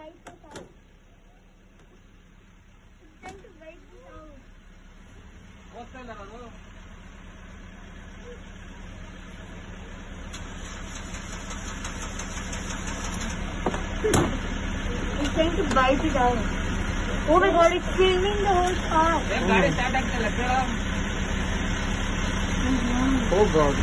write this out. It's time to write this out. ಓದ್ತಾ ಇಲ್ಲ ಅದು. It's time to write it out. Oh my god, it's filming the whole car. ಗಾಡಿ start ಆಗ್ತಿಲ್ಲ ಕೇಳ. Oh God.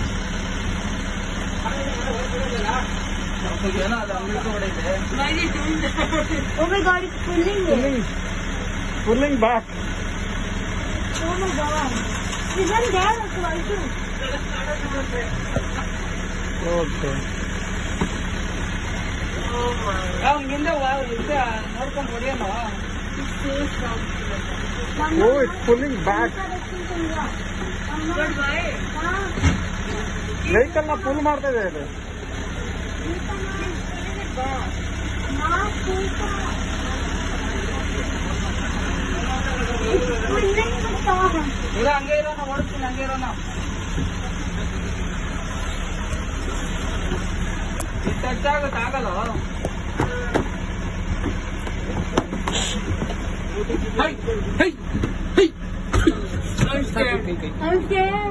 ಏನೋ ಅದು ಅಂಗಡಿ ಹೊಡೆಯುತ್ತೆ. Oh my god, it's pulling it. Pulling back. Oh my god. Isn't there also, I too? Okay. ಹಿಂದೆ ನೋಡ್ಕೊಂಡು ಹೊಡೆಯೋಣ. Oh, it's pulling back. Vehicle ನ ಪುಲ್ ಮಾಡ್ತಾ ಇದೆ ಇದು. ಇಲ್ಲ ಹಂಗೆ ಇರೋಣ, ಓಡಿಸ್ತೀನಿ ಹಂಗೆ ಇರೋಣ. ಟಚ್ ಆಗುತ್ತೆ ಆಗಲ್ಲ. I'm scared.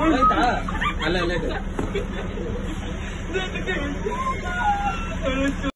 ಅಲ್ಲ